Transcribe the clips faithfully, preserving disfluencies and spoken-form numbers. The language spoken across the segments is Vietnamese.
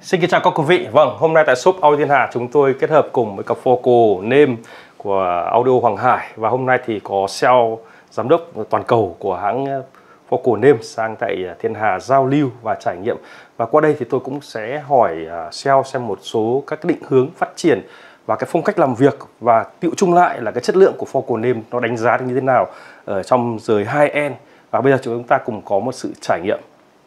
Xin kính chào các quý vị. Vâng, hôm nay tại shop Audio Thiên Hà chúng tôi kết hợp cùng với cặp Focal name của Audio Hoàng Hải, và hôm nay thì có sale giám đốc toàn cầu của hãng Focal name sang tại Thiên Hà giao lưu và trải nghiệm. Và qua đây thì tôi cũng sẽ hỏi sale xem một số các định hướng phát triển và cái phong cách làm việc, và tựu chung lại là cái chất lượng của Focal name nó đánh giá như thế nào ở trong giới high-end. Và bây giờ chúng ta cùng có một sự trải nghiệm.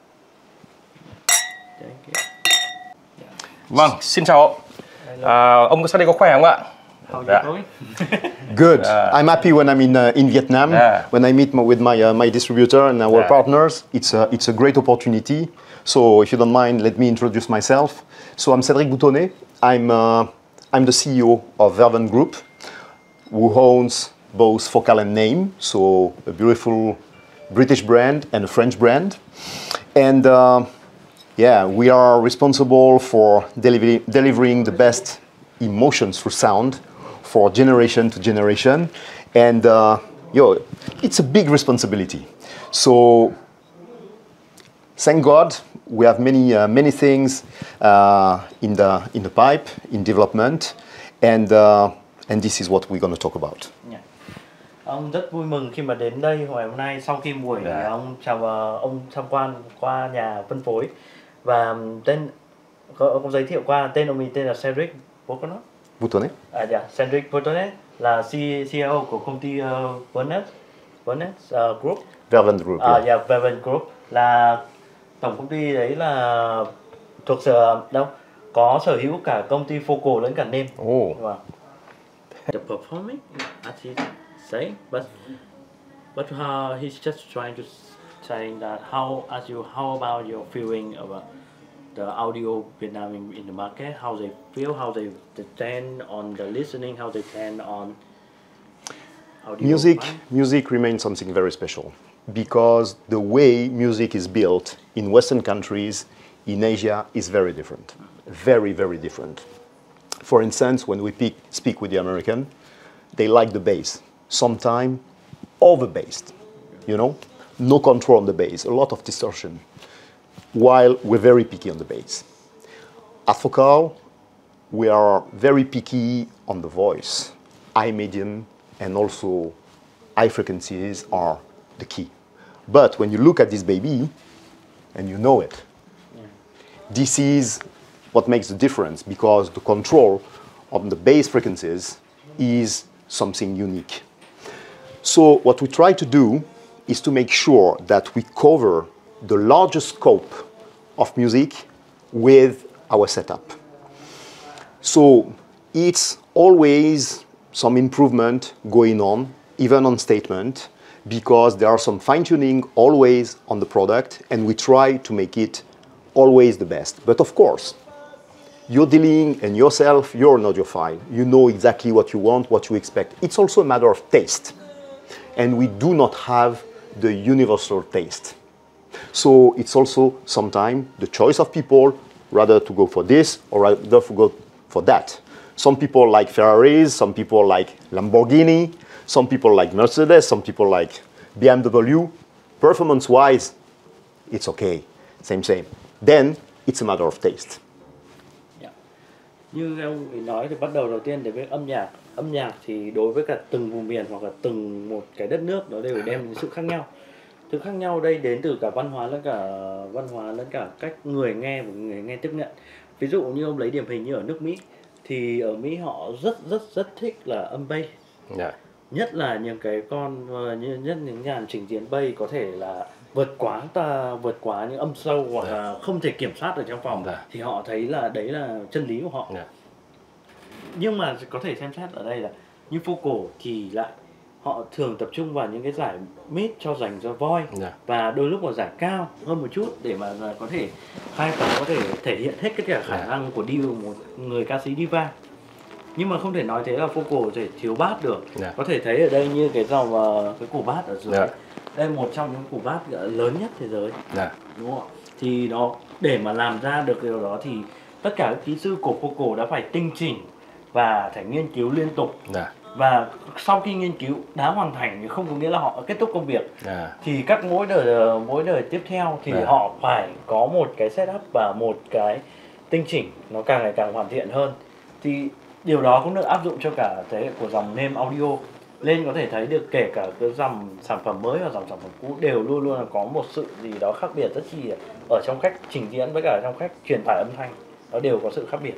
Vâng, xin chào ông. À, ông sang đây có khỏe không ạ? Dạ. Good. Uh, I'm happy when I'm in uh, in Vietnam. Yeah. When I meet my, with my uh, my distributor and our Yeah. partners, it's a it's a great opportunity. So if you don't mind, let me introduce myself. So I'm Cédric Boutonnet. I'm uh, I'm the C E O of Verven Group, who owns both Focal and Name. So a beautiful British brand and a French brand, and. Uh, Yeah, we are responsible for deliver delivering the best emotions through sound for generation to generation, and uh, yo, it's a big responsibility. So, thank God, we have many uh, many things uh, in the in the pipe in development, and uh, and this is what we're going to talk about. Yeah. Ông rất vui mừng khi mà đến đây ngày hôm nay sau khi buổi Yeah. ông chào ông tham quan qua nhà phân phối. Và tên ông giới thiệu qua tên ông mình tên là Cédric Boutonnet. Boutonnet. À dạ, Cédric Boutonnet là C E O của công ty uh, Verven Verven uh, Group. Verven Group. À Yeah. dạ, Verven Group là tổng công ty đấy là thuộc sở đâu có sở hữu cả công ty Focal lẫn cả Name. Oh. Wow. The performing, as he say, but but uh, he's just trying to saying that how as you how about your feeling about the audio Vietnam in, in the market, how they feel, how they, they tend on the listening, how they tend on audio. Music, fine? music remains something very special because the way music is built in Western countries, in Asia, is very different. Very, very different. For instance, when we pick, speak with the American, they like the bass. Sometimes over-bassed, you know? No control on the bass, a lot of distortion, while we're very picky on the bass. At Focal, we are very picky on the voice. High, medium, and also high frequencies are the key. But when you look at this baby, and you know it, yeah. This is what makes the difference, because the control on the bass frequencies is something unique. So what we try to do is to make sure that we cover the largest scope of music with our setup. So it's always some improvement going on, even on statement, because there are some fine-tuning always on the product, and we try to make it always the best. But of course, you're dealing and yourself, you're an audiophile. You know exactly what you want, what you expect. It's also a matter of taste. And we do not have the universal taste. So it's also sometimes the choice of people rather to go for this or rather to go for that. Some people like Ferraris, some people like Lamborghini, some people like Mercedes, some people like B M W. Performance-wise, it's okay, same, same. Then it's a matter of taste. Yeah. Như ông nói thì bắt đầu đầu tiên đến với âm nhạc. Âm nhạc thì đối với cả từng vùng miền hoặc là từng một cái đất nước nó đều đem đến sự khác nhau. Sự khác nhau đây đến từ cả văn hóa lẫn cả văn hóa lẫn cả cách người nghe và người nghe tiếp nhận. Ví dụ như ông lấy điển hình như ở nước Mỹ thì ở Mỹ họ rất rất rất thích là âm bass. Yeah. Nhất là những cái con như nhất những dàn trình diễn bass có thể là vượt quá ta vượt quá những âm sâu hoặc yeah. là không thể kiểm soát ở trong phòng yeah. thì họ thấy là đấy là chân lý của họ. Yeah. Nhưng mà có thể xem xét ở đây là như Focal thì lại họ thường tập trung vào những cái giải mid cho dành cho voice yeah. và đôi lúc là giải cao hơn một chút để mà có thể hai phần có thể thể hiện hết tất cả khả yeah. năng của diva, một người ca sĩ diva. Nhưng mà không thể nói thế là Focal thể thiếu bass được. Yeah. Có thể thấy ở đây như cái dòng cái củ bass ở dưới. Yeah. Đây là một trong những củ bass lớn nhất thế giới. Yeah. Đúng không? Thì nó để mà làm ra được điều đó thì tất cả các kỹ sư của Focal đã phải tinh chỉnh và phải nghiên cứu liên tục. Yeah. Và sau khi nghiên cứu đã hoàn thành thì không có nghĩa là họ kết thúc công việc. Yeah. Thì các mỗi đời mỗi đời tiếp theo thì yeah. họ phải có một cái setup và một cái tinh chỉnh, nó càng ngày càng hoàn thiện hơn. Thì điều đó cũng được áp dụng cho cả thế hệ của dòng Name Audio. Lên có thể thấy được kể cả cái dòng sản phẩm mới và dòng sản phẩm cũ đều luôn luôn là có một sự gì đó khác biệt rất chi ở trong cách trình diễn với cả trong cách truyền tải âm thanh, nó đều có sự khác biệt.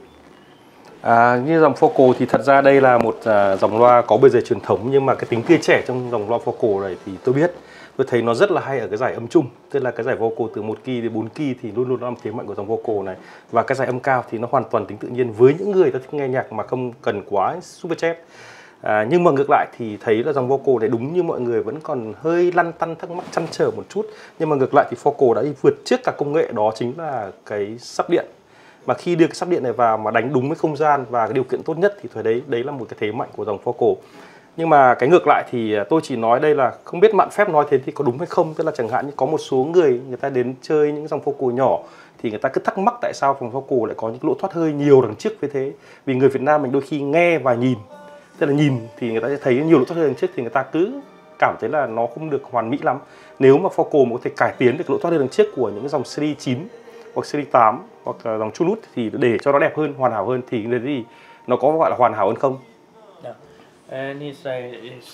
À, như dòng Focal thì thật ra đây là một à, dòng loa có bề dày truyền thống, nhưng mà cái tính tươi trẻ trong dòng loa Focal này thì tôi biết, tôi thấy nó rất là hay ở cái giải âm trung, tức là cái giải vocal từ một key đến bốn key thì luôn luôn là thế mạnh của dòng vocal này, và cái giải âm cao thì nó hoàn toàn tính tự nhiên với những người ta thích nghe nhạc mà không cần quá super chat. À, nhưng mà ngược lại thì thấy là dòng vocal này đúng như mọi người vẫn còn hơi lăn tăn thắc mắc chăn trở một chút, nhưng mà ngược lại thì Focal đã đi vượt trước cả công nghệ, đó chính là cái sắp điện. Mà khi đưa cái sắp điện này vào mà đánh đúng với không gian và cái điều kiện tốt nhất thì thôi đấy đấy là một cái thế mạnh của dòng Focal. Nhưng mà cái ngược lại thì tôi chỉ nói đây là không biết mạn phép nói thế thì có đúng hay không, tức là chẳng hạn như có một số người người ta đến chơi những dòng Focal nhỏ thì người ta cứ thắc mắc tại sao dòng Focal lại có những lỗ thoát hơi nhiều đằng trước như thế. Vì người Việt Nam mình đôi khi nghe và nhìn, tức là nhìn thì người ta sẽ thấy nhiều lỗ thoát hơi đằng trước thì người ta cứ cảm thấy là nó không được hoàn mỹ lắm. Nếu mà Focal mà có thể cải tiến được lỗ thoát hơi đằng trước của những dòng series chín hoặc series tám hoặc là dòng Chunut thì để cho nó đẹp hơn, hoàn hảo hơn thì cái gì nó có gọi là hoàn hảo hơn không? Yeah. And he say,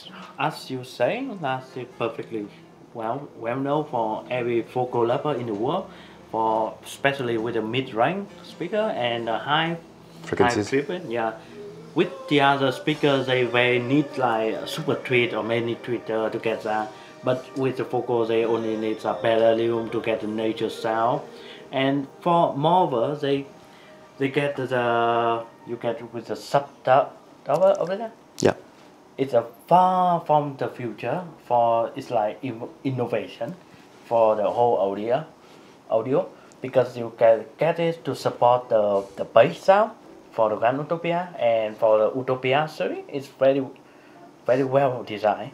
as you say, that's perfectly well well known for every vocal lover in the world, for especially with a mid-range speaker and a high Frequencies. high frequency. Yeah. With the other speakers, they may need like a super tweet or many tweeter to get that. But with the vocal, they only need a parallel to get the nature sound. And for Marvel, they they get the you get with the sub over over there. Yeah. It's a far from the future. For it's like innovation for the whole audio, audio because you can get it to support the the bass sound for the Grand Utopia, and for the Utopia series, it's very very well designed.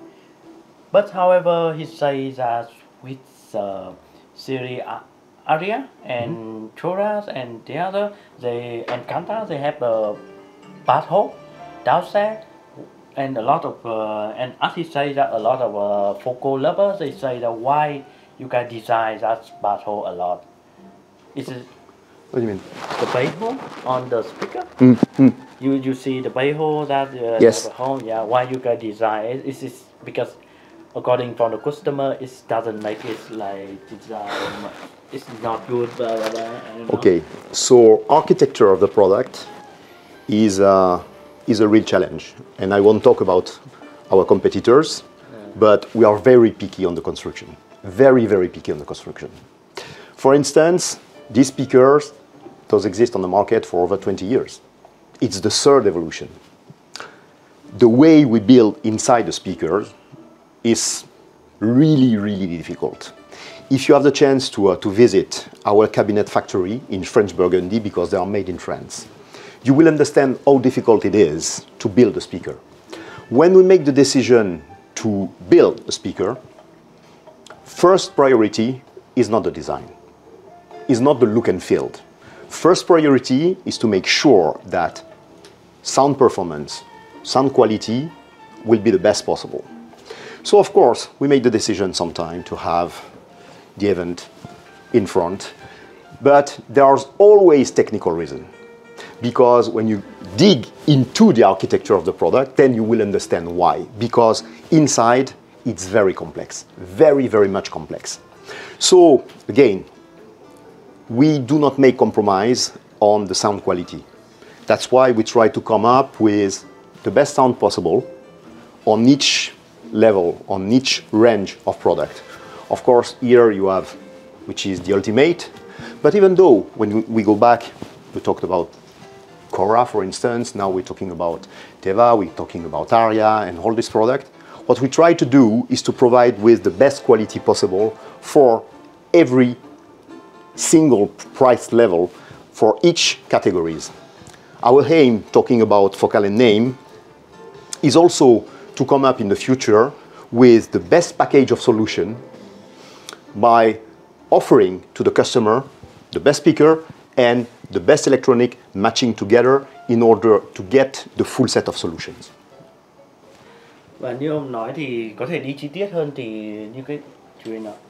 But however, he says that with the series Aria and mm-hmm. Choras and the other, they and Kanta, they have the bass hole, downset, and a lot of uh, and as he say that a lot of uh, vocal lovers, they say that why you can design that bass hole a lot. Is it? What do you mean? The bass hole on the speaker. Mm-hmm. You you see the bass hole that uh, yes. the hole, yeah. Why you can design it? Is it because according from the customer, it doesn't make it like design. It's not good. Blah, blah, blah, okay, so architecture of the product is uh, is a real challenge, and I won't talk about our competitors, yeah. But we are very picky on the construction. Very very picky on the construction. For instance, these speakers those exist on the market for over twenty years. It's the third evolution. The way we build inside the speakers is really, really difficult. If you have the chance to, uh, to visit our cabinet factory in French Burgundy, because they are made in France, you will understand how difficult it is to build a speaker. When we make the decision to build a speaker, first priority is not the design, is not the look and feel. First priority is to make sure that sound performance, sound quality will be the best possible. So of course, we made the decision sometime to have the event in front, but there's always technical reason. Because when you dig into the architecture of the product, then you will understand why. Because inside, it's very complex, very, very much complex. So again, we do not make compromise on the sound quality. That's why we try to come up with the best sound possible on each level, on each range of product. Of course, here you have, which is the ultimate, but even though when we go back, we talked about Cora, for instance, now we're talking about Teva, we're talking about Aria and all this product. What we try to do is to provide with the best quality possible for every single price level for each categories. Our aim, talking about Focal and Name, is also to come up in the future with the best package of solution by offering to the customer the best speaker and the best electronic matching together in order to get the full set of solutions. Và như ông nói thì có thể đi chi tiết hơn thì như cái chuyện nào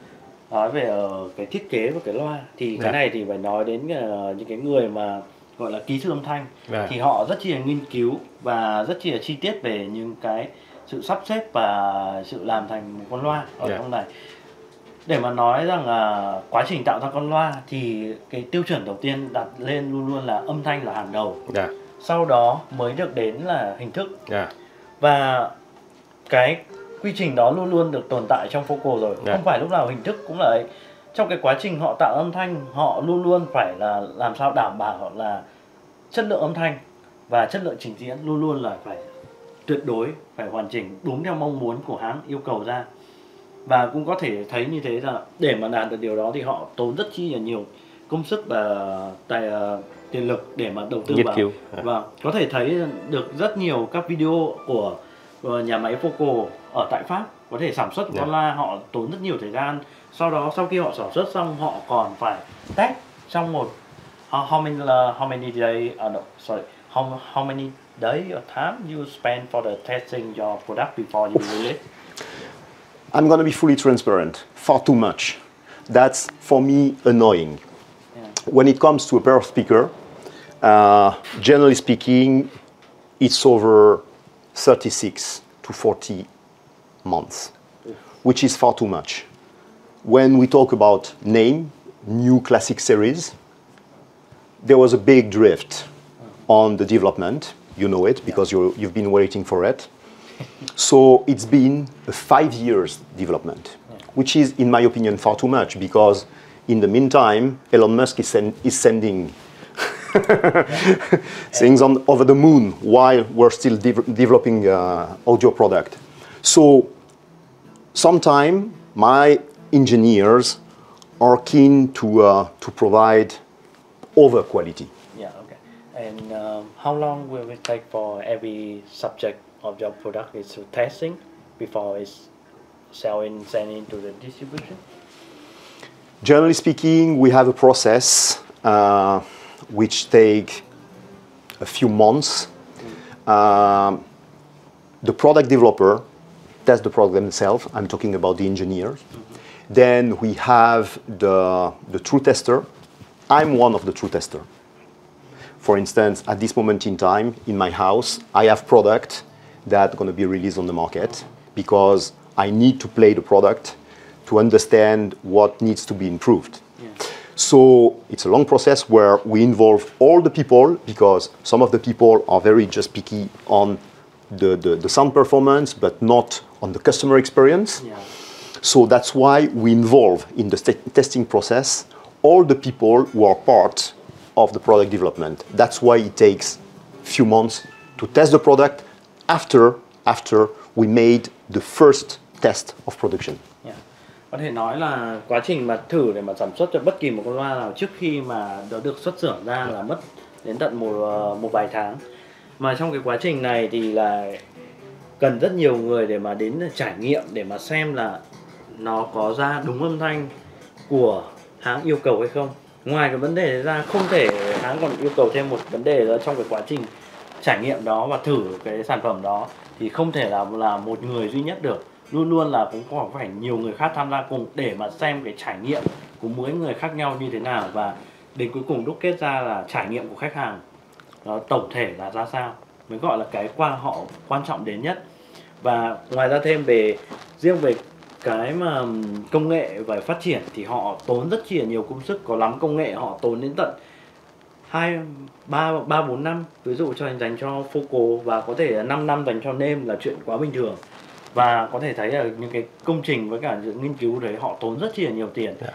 nói về uh, cái thiết kế và cái loa thì yeah. cái này thì phải nói đến uh, những cái người mà gọi là kỹ sư âm thanh yeah. thì họ rất chi là nghiên cứu và rất chi là chi tiết về những cái sự sắp xếp và sự làm thành một con loa ở yeah. trong này. Để mà nói rằng là quá trình tạo ra con loa thì cái tiêu chuẩn đầu tiên đặt lên luôn luôn là âm thanh là hàng đầu. Yeah. Sau đó mới được đến là hình thức. Yeah. Và cái quy trình đó luôn luôn được tồn tại trong Focal rồi. Yeah. Không phải lúc nào hình thức cũng là ấy. Trong cái quá trình họ tạo âm thanh, họ luôn luôn phải là làm sao đảm bảo là chất lượng âm thanh và chất lượng trình diễn luôn luôn là phải tuyệt đối, phải hoàn chỉnh đúng theo mong muốn của hãng yêu cầu ra. Và cũng có thể thấy như thế là để mà đạt được điều đó thì họ tốn rất chi là nhiều công sức và tài uh, tiền lực để mà đầu tư nghiên vào. cứu. Và có thể thấy được rất nhiều các video của, của nhà máy Focal ở tại Pháp có thể sản xuất con loa, họ tốn rất nhiều thời gian. Sau đó sau khi họ sản xuất xong họ còn phải test trong một how, how many uh, how many day uh, no, sorry how how many day or time you spend for the testing your product before you release? I'm going to be fully transparent. Far too much. That's for me annoying. Yeah. When it comes to a pair of speaker, uh, generally speaking, it's over thirty-six to forty months, yeah. which is far too much. When we talk about name, new classic series, there was a big drift uh-huh. on the development. You know it because yeah. you're, you've been waiting for it. So it's been a five years development, yeah. which is, in my opinion, far too much because in the meantime, Elon Musk is, send, is sending things on over the moon while we're still de developing uh, audio product. So sometime my engineers are keen to, uh, to provide over quality. Yeah, okay. And um, how long will it take for every subject of your product is testing before it's selling, sending to the distribution? Generally speaking, we have a process uh, which take a few months. Mm. Um, the product developer tests the product themselves. I'm talking about the engineers. Mm-hmm. Then we have the, the true tester. I'm one of the true tester. For instance, at this moment in time, in my house, I have product that's going to be released on the market because I need to play the product to understand what needs to be improved. Yeah. So it's a long process where we involve all the people because some of the people are very just picky on the, the, the sound performance but not on the customer experience. Yeah. So that's why we involve in the testing process all the people who are part of the product development. That's why it takes a few months to test the product after after we made the first test of production. Yeah. Có thể nói là quá trình mà thử để mà sản xuất cho bất kỳ một con loa nào trước khi mà nó được xuất xưởng ra là mất đến tận một một vài tháng. Mà trong cái quá trình này thì là cần rất nhiều người để mà đến trải nghiệm để mà xem là nó có ra đúng âm thanh của hãng yêu cầu hay không. Ngoài cái vấn đề ra không thể hãng còn yêu cầu thêm một vấn đề đó trong cái quá trình trải nghiệm đó và thử cái sản phẩm đó thì không thể là là một người duy nhất được, luôn luôn là cũng có phải nhiều người khác tham gia cùng để mà xem cái trải nghiệm của mỗi người khác nhau như thế nào và đến cuối cùng đúc kết ra là trải nghiệm của khách hàng đó tổng thể là ra sao mới gọi là cái qua họ quan trọng đến nhất. Và ngoài ra thêm về riêng về cái mà công nghệ và phát triển thì họ tốn rất chi là nhiều công sức, có lắm công nghệ họ tốn đến tận hai ba ba bốn năm, ví dụ cho dành cho Focal và có thể là năm năm dành cho name là chuyện quá bình thường. Và có thể thấy là những cái công trình với cả những nghiên cứu đấy họ tốn rất chi là nhiều tiền. Yeah.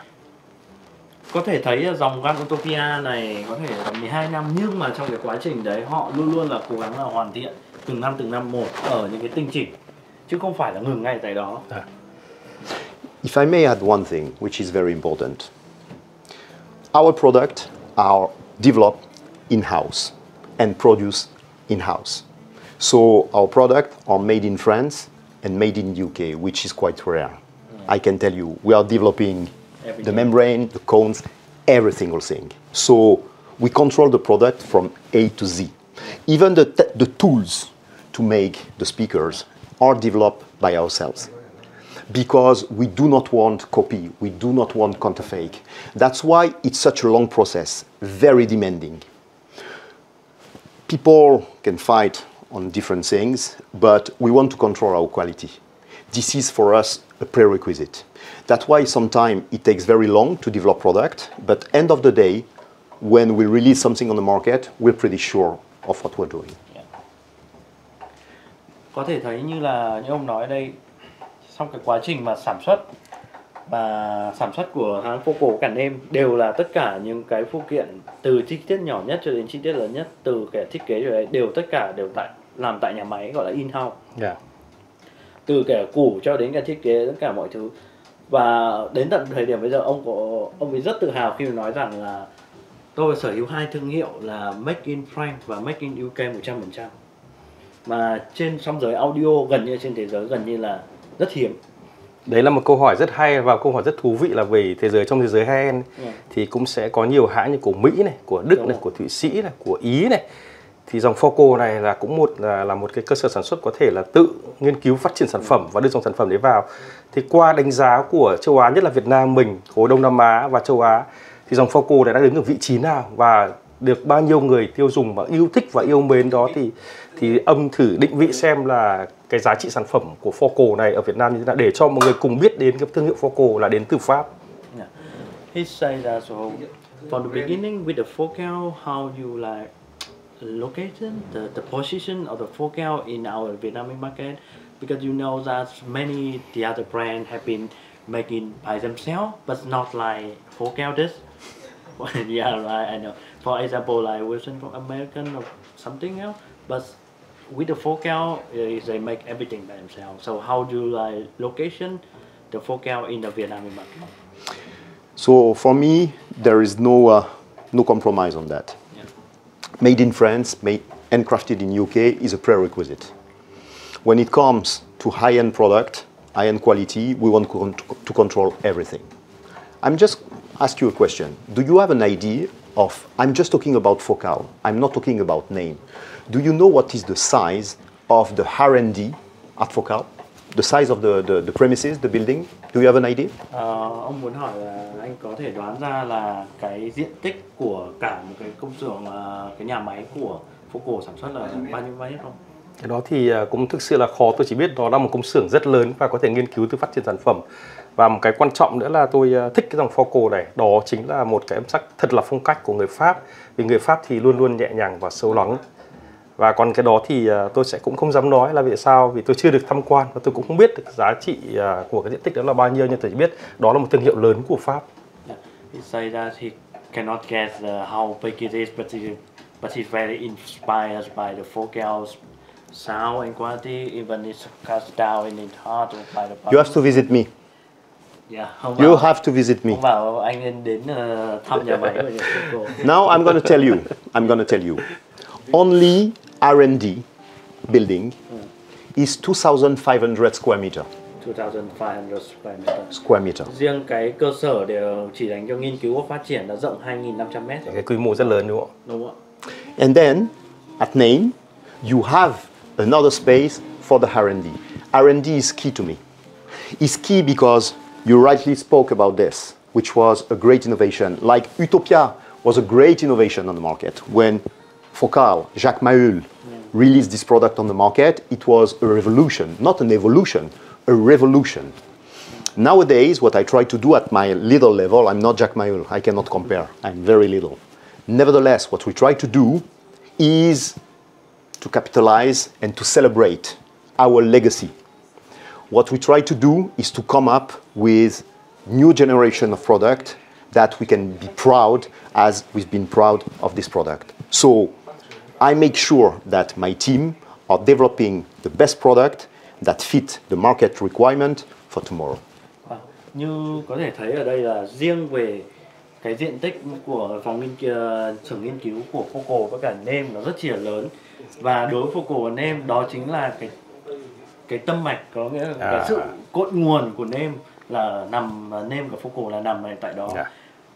Có thể thấy dòng Van Utopia này có thể là mười hai năm nhưng mà trong cái quá trình đấy họ luôn luôn là cố gắng là hoàn thiện từng năm từng năm một ở những cái tinh chỉnh chứ không phải là ngừng ngay tại đó. Yeah. If I may add one thing which is very important. Our product are developed in-house and produced in-house. So our product are made in France and made in U K, which is quite rare. Yeah. I can tell you, we are developing Everything. The membrane, the cones, every single thing. So we control the product from A to Z. Even the, the tools to make the speakers are developed by ourselves. because we do not want copy, we do not want counterfeit. That's why it's such a long process, very demanding. People can fight on different things, but we want to control our quality. This is for us a prerequisite. That's why sometimes it takes very long to develop product, but end of the day, when we release something on the market, we're pretty sure of what we're doing. Yeah. Có thể thấy như là như ông nói đây, trong cái quá trình mà sản xuất và sản xuất của hãng Focal cả nêm đều là tất cả những cái phụ kiện từ chi tiết nhỏ nhất cho đến chi tiết lớn nhất, từ cái thiết kế rồi đấy đều tất cả đều tại làm tại nhà máy gọi là in-house. Yeah. Từ cả củ cho đến cả thiết kế tất cả mọi thứ. Và đến tận thời điểm bây giờ ông có ông ấy rất tự hào khi mà nói rằng là tôi sở hữu hai thương hiệu là Make in France và Make in u ca một trăm phần trăm. Mà trên song giới audio gần như trên thế giới gần như là rất hiếm. Đấy là một câu hỏi rất hay và câu hỏi rất thú vị là về thế giới, trong thế giới high-end yeah. thì cũng sẽ có nhiều hãng như của Mỹ này, của Đức Đúng này, rồi. của Thụy Sĩ này, của Ý này. Thì dòng Focal này là cũng một là, là một cái cơ sở sản xuất có thể là tự nghiên cứu phát triển sản phẩm và đưa dòng sản phẩm đấy vào. Thì qua đánh giá của châu Á, nhất là Việt Nam mình, khối Đông Nam Á và châu Á, thì dòng Focal này đã đứng ở vị trí nào và được bao nhiêu người tiêu dùng mà yêu thích và yêu mến đó, thì thì ông thử định vị xem là cái giá trị sản phẩm của Focal này ở Việt Nam như thế nào để cho mọi người cùng biết đến cái thương hiệu Focal là đến từ Pháp. Yeah. He said that so from the beginning with the Focal, how you like located the the position of the Focal in our Vietnamese market, because you know that many the other brands have been making by themselves, but not like Focal this. Yeah, right. I know. For example, like Wilson from American or something else, but with the Focal, they make everything by themselves. So how do you like location the Focal in the Vietnamese market? So for me, there is no uh, no compromise on that. Yeah. Made in France, made and crafted in U K is a prerequisite. When it comes to high-end product, high-end quality, we want to control everything. I'm just ask you a question. Do you have an idea of, I'm just talking about Focal, I'm not talking about name. Do you know what is the size of the R and D at Focal? The size of the, the, the premises, the building? Do you have an idea? Uh, ông muốn hỏi là anh có thể đoán ra là cái diện tích của cả một cái công xưởng, uh, cái nhà máy của Focal sản xuất là bao nhiêu bao nhiêu không? Cái đó thì cũng thực sự là khó, tôi chỉ biết nó là một công xưởng rất lớn và có thể nghiên cứu từ phát triển sản phẩm. Và một cái quan trọng nữa là tôi thích cái dòng Focal này, đó chính là một cái âm sắc thật là phong cách của người Pháp. Vì người Pháp thì luôn luôn nhẹ nhàng và sâu lắng. Và còn cái đó thì tôi sẽ cũng không dám nói là vì sao, vì tôi chưa được tham quan và tôi cũng không biết được giá trị của cái diện tích đó là bao nhiêu, nhưng tôi chỉ biết đó là một thương hiệu lớn của Pháp. Yeah. He say that he cannot guess uh, how big it is, but he, but he's very inspired by the Focal's sound and quality, even it's cut down in it hard by the. You have to visit me. Yeah, you bảo, have to visit me. Không bảo anh nên đến uh, thăm nhà máy của Focal. Now I'm going to tell you. I'm going to tell you. Only R and D building mm. is two thousand five hundred square meter. two thousand five hundred square meter. Square meter. Riêng cái cơ sở để chỉ dành cho nghiên cứu và phát triển là rộng hai nghìn năm trăm mét. Cái quy mô rất lớn đúng không? Đúng ạ. And then at Name, you have another space for the R and D. R and D is key to me. It's key because you rightly spoke about this, which was a great innovation. Like Utopia was a great innovation on the market. When Focal, Jacques Mahul, yeah. released this product on the market, it was a revolution, not an evolution, a revolution. Yeah. Nowadays, what I try to do at my little level, I'm not Jacques Mahul, I cannot compare, I'm very little. Nevertheless, what we try to do is to capitalize and to celebrate our legacy. What we try to do is to come up with new generation of product that we can be proud as we've been proud of this product. So I make sure that my team are developing the best product that fit the market requirement for tomorrow. À, như có thể thấy ở đây là riêng về cái diện tích của phòng nghiên cứu, xưởng nghiên cứu của Focal với cả Name nó rất chỉ là lớn, và đối với Focal và Name đó chính là cái cái tâm mạch, có nghĩa là à. cái sự cội nguồn của Name là nằm Name của Focal là nằm ở tại đó. Yeah.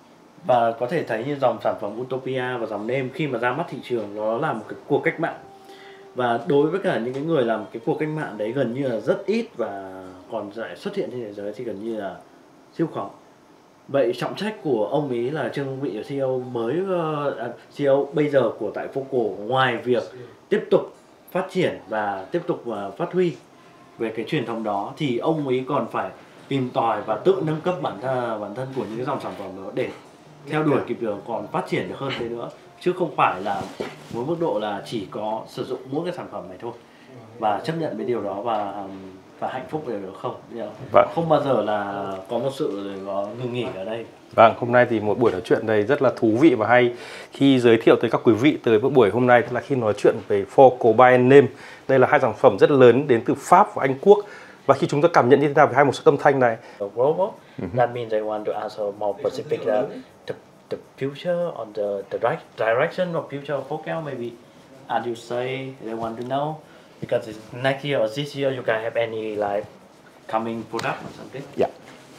Và có thể thấy như dòng sản phẩm Utopia và dòng Name khi mà ra mắt thị trường nó là một cái cuộc cách mạng, Và đối với cả những cái người làm cái cuộc cách mạng đấy gần như là rất ít và còn lại xuất hiện trên thế giới thì gần như là siêu khó. Vậy trọng trách của ông ấy là Trương vị xê e ô mới uh, xê e ô bây giờ của tại Focal, ngoài việc tiếp tục phát triển và tiếp tục uh, phát huy về cái truyền thống đó, thì ông ấy còn phải tìm tòi và tự nâng cấp bản thân bản thân của những cái dòng sản phẩm đó để theo đuổi kịp được, còn phát triển được hơn thế nữa, chứ không phải là với mức độ là chỉ có sử dụng mỗi cái sản phẩm này thôi và chấp nhận với điều đó và và hạnh phúc về điều đó không. Vâng. Không bao giờ là có một sự ngừng nghỉ ở đây. Vâng, hôm nay thì một buổi nói chuyện này rất là thú vị và hay. Khi giới thiệu tới các quý vị tới một buổi hôm nay là khi nói chuyện về Focal by Name. Đây là hai sản phẩm rất lớn đến từ Pháp và Anh Quốc. Và khi chúng ta cảm nhận như thế nào về hai một số âm thanh này? Global. Mm-hmm. That means I want to answer more specific uh, the, the future on the the right direction of future of Focal maybe. As you say, they want to know because next year or this year you can have any like coming product or something. Yeah.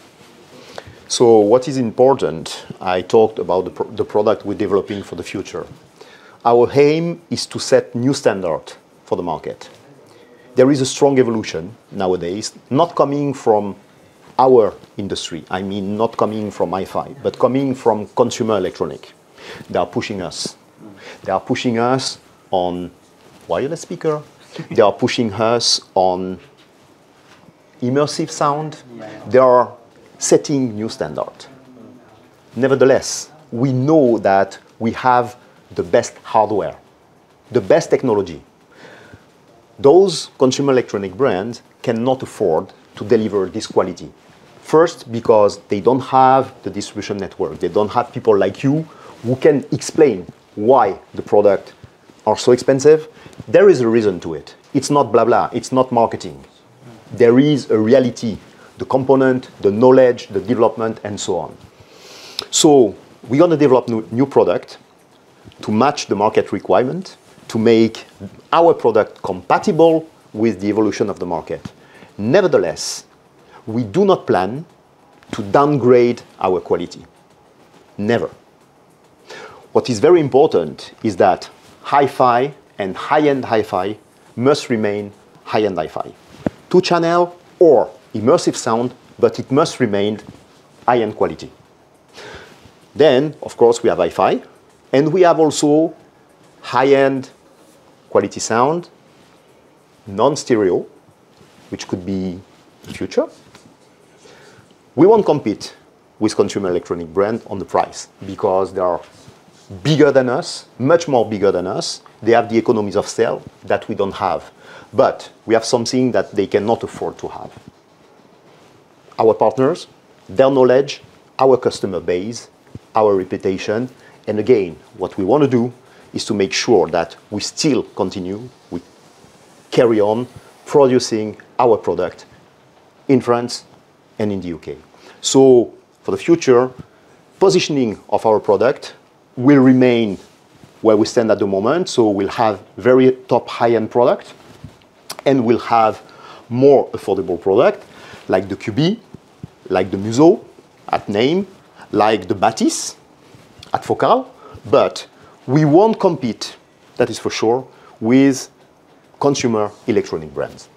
So what is important, I talked about the, pro the product we're developing for the future. Our aim is to set new standard for the market. There is a strong evolution nowadays, not coming from our industry, I mean not coming from hi-fi, but coming from consumer electronic. They are pushing us. They are pushing us on wireless speaker. They are pushing us on immersive sound. They are setting new standard. Nevertheless, we know that we have the best hardware, the best technology. Those consumer electronic brands cannot afford to deliver this quality. First, because they don't have the distribution network. They don't have people like you who can explain why the product are so expensive. There is a reason to it. It's not blah blah, it's not marketing. There is a reality, the component, the knowledge, the development, and so on. So we're going to develop new, new product to match the market requirement, to make our product compatible with the evolution of the market. Nevertheless, we do not plan to downgrade our quality. Never. What is very important is that hi-fi and high-end hi-fi must remain high-end hi-fi. Two-channel or immersive sound, but it must remain high-end quality. Then, of course, we have hi-fi, and we have also high-end quality sound, non-stereo, which could be the future. We won't compete with consumer electronic brand on the price because they are bigger than us, much more bigger than us. They have the economies of scale that we don't have. But we have something that they cannot afford to have. Our partners, their knowledge, our customer base, our reputation, and again, what we want to do is to make sure that we still continue, we carry on producing our product in France and in the U K. So for the future, positioning of our product will remain where we stand at the moment. So we'll have very top high-end product, and we'll have more affordable product like the Q B, like the Muso at Name, like the Battis at Focal, but we won't compete, that is for sure, with consumer electronic brands.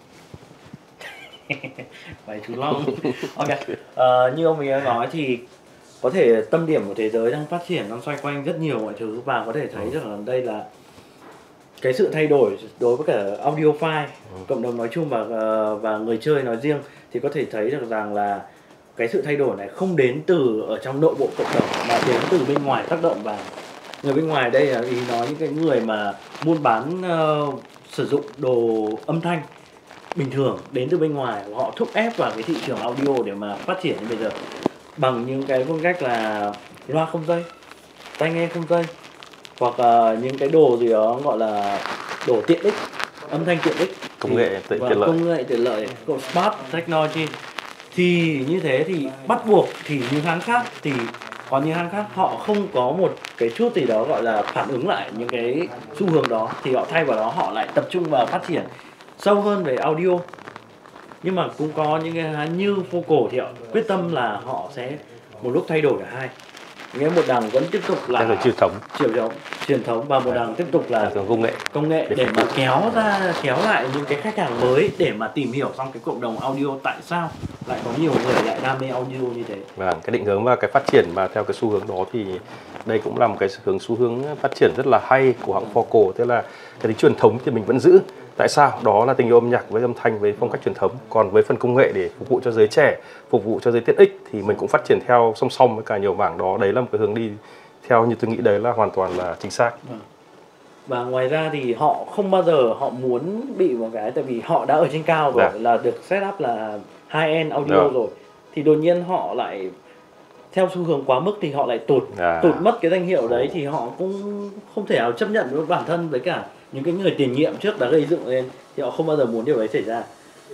Vậy chú Long. Ok. Uh, như ông ấy nói thì có thể tâm điểm của thế giới đang phát triển, đang xoay quanh rất nhiều mọi thứ, và có thể thấy rằng là đây là cái sự thay đổi đối với cả audiophile, cộng đồng nói chung và và người chơi nói riêng, thì có thể thấy được rằng là cái sự thay đổi này không đến từ ở trong nội bộ cộng đồng mà đến từ bên ngoài tác động vào. Người bên ngoài đây là ý nói những cái người mà buôn bán uh, sử dụng đồ âm thanh bình thường đến từ bên ngoài, họ thúc ép vào cái thị trường audio để mà phát triển như bây giờ bằng những cái phương cách là loa không dây, tai nghe không dây, hoặc uh, những cái đồ gì đó gọi là đồ tiện ích, âm thanh tiện ích, công nghệ tiện lợi, công nghệ tiện lợi, smart technology. Thì như thế thì bắt buộc thì những hãng khác thì có những hãng khác họ không có một cái chút gì đó gọi là phản ứng lại những cái xu hướng đó, thì họ thay vào đó họ lại tập trung vào phát triển sâu hơn về audio. Nhưng mà cũng có những cái hãng như Focal thì họ quyết tâm là họ sẽ một lúc thay đổi cả hai. Nghĩa một đằng vẫn tiếp tục là truyền thống, truyền thống truyền thống và một đằng tiếp tục là công nghệ công nghệ để mà kéo ra kéo lại những cái khách hàng mới để mà tìm hiểu trong cái cộng đồng audio tại sao lại có nhiều người lại đam mê audio như thế. Vâng, cái định hướng và cái phát triển mà theo cái xu hướng đó thì đây cũng là một cái hướng xu hướng phát triển rất là hay của hãng Focal, tức là cái tính truyền thống thì mình vẫn giữ. Tại sao? Đó là tình yêu âm nhạc với âm thanh, với phong cách truyền thống. Còn với phần công nghệ để phục vụ cho giới trẻ, phục vụ cho giới tiện ích thì mình cũng phát triển theo song song với cả nhiều mảng đó. Đấy là một cái hướng đi theo như tôi nghĩ đấy là hoàn toàn là chính xác. Và ngoài ra thì họ không bao giờ họ muốn bị một cái, tại vì họ đã ở trên cao rồi, Dạ. là được set up là high-end audio Dạ. rồi. Thì đột nhiên họ lại theo xu hướng quá mức thì họ lại tụt Dạ. tụt mất cái danh hiệu đấy, thì họ cũng không thể nào chấp nhận với bản thân với cả những cái người tiền nhiệm trước đã gây dựng lên, thì họ không bao giờ muốn điều đấy xảy ra.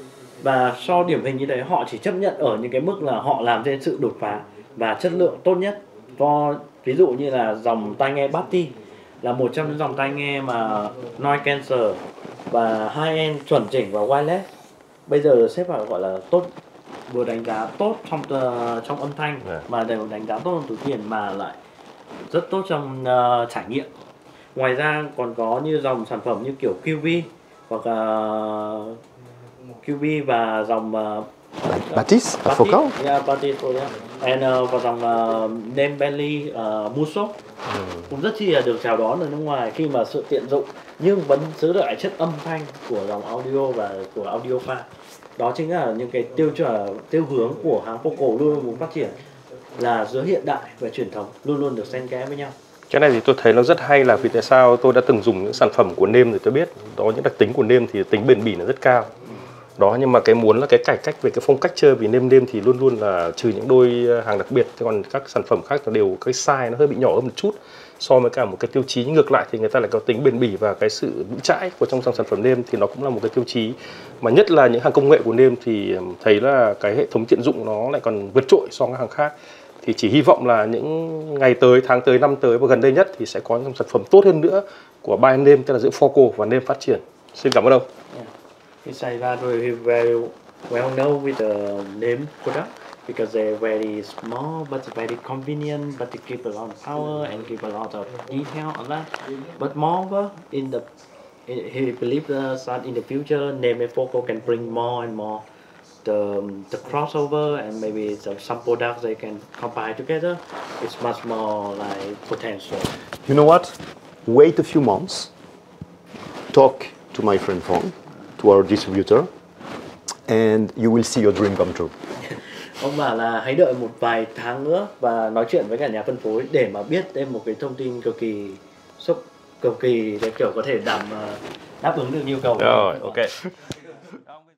Và so điển hình như thế, họ chỉ chấp nhận ở những cái mức là họ làm trên sự đột phá và chất lượng tốt nhất. Cho ví dụ như là dòng tai nghe Bati là một trong những dòng tai nghe mà noise cancel và high-end chuẩn chỉnh và wireless, bây giờ xếp vào gọi là tốt, vừa đánh giá tốt trong uh, trong âm thanh, Yeah. mà đều đánh giá tốt trong túi tiền, mà lại rất tốt trong uh, trải nghiệm. Ngoài ra còn có như dòng sản phẩm như kiểu quy bê hoặc uh, quy bê và dòng uh, Batis, à, Focal. Yeah, Batis, yeah. And uh, và dòng uh, name Bentley uh, Musso Ừ. cũng rất chi là được chào đón ở nước ngoài khi mà sự tiện dụng nhưng vẫn giữ lại chất âm thanh của dòng audio và của audiophile. Đó chính là những cái tiêu chuẩn tiêu hướng của hãng Focal luôn muốn phát triển, là giữa hiện đại và truyền thống luôn luôn được xen kẽ với nhau. Cái này thì tôi thấy nó rất hay, là vì tại sao tôi đã từng dùng những sản phẩm của Nêm thì tôi biết đó, những đặc tính của Nêm thì tính bền bỉ là rất cao đó, nhưng mà cái muốn là cái cải cách về cái phong cách chơi, vì Nêm Nêm thì luôn luôn là trừ những đôi hàng đặc biệt, còn các sản phẩm khác nó đều cái size nó hơi bị nhỏ hơn một chút so với cả một cái tiêu chí ngược lại, thì người ta lại có tính bền bỉ và cái sự vững chãi của trong dòng sản phẩm Nêm, thì nó cũng là một cái tiêu chí mà nhất là những hàng công nghệ của Nêm thì thấy là cái hệ thống tiện dụng nó lại còn vượt trội so với các hàng khác. Thì chỉ hy vọng là những ngày tới, tháng tới, năm tới và gần đây nhất thì sẽ có những sản phẩm tốt hơn nữa của ba anh Nêm, tức là giữa Focal và Nêm phát triển. Xin cảm ơn ông. Yeah. It's very very well known with the name product because they're very small but very convenient, but they give a lot of power and give a lot of detail on that. But moreover, in the he believes that in the future, Name and Focal can bring more and more the the crossover, and maybe the, some products they can combine together. It's much more like potential. You know what? Wait a few months, talk to my friend Phong, to our distributor, and you will see your dream come true. Ông bảo là hãy đợi một vài tháng nữa và nói chuyện với cả nhà phân phối để mà biết thêm một cái thông tin cực kỳ xúc, cực kỳ cái kiểu có thể đảm đáp ứng được nhu cầu. Rồi, ok.